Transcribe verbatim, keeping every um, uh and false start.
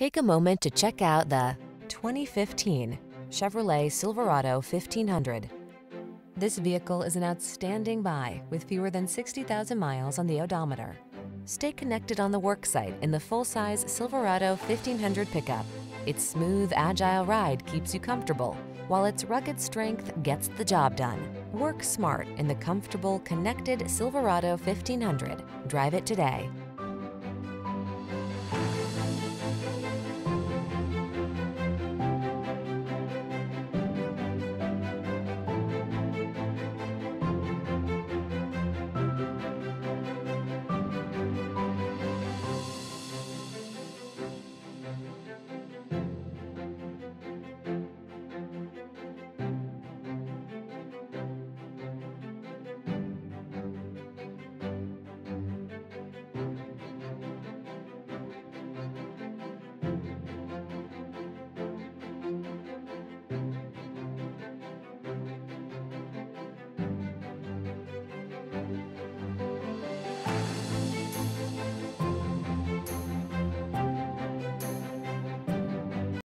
Take a moment to check out the twenty fifteen Chevrolet Silverado fifteen hundred. This vehicle is an outstanding buy with fewer than sixty thousand miles on the odometer. Stay connected on the worksite in the full-size Silverado fifteen hundred pickup. Its smooth, agile ride keeps you comfortable, while its rugged strength gets the job done. Work smart in the comfortable, connected Silverado fifteen hundred. Drive it today.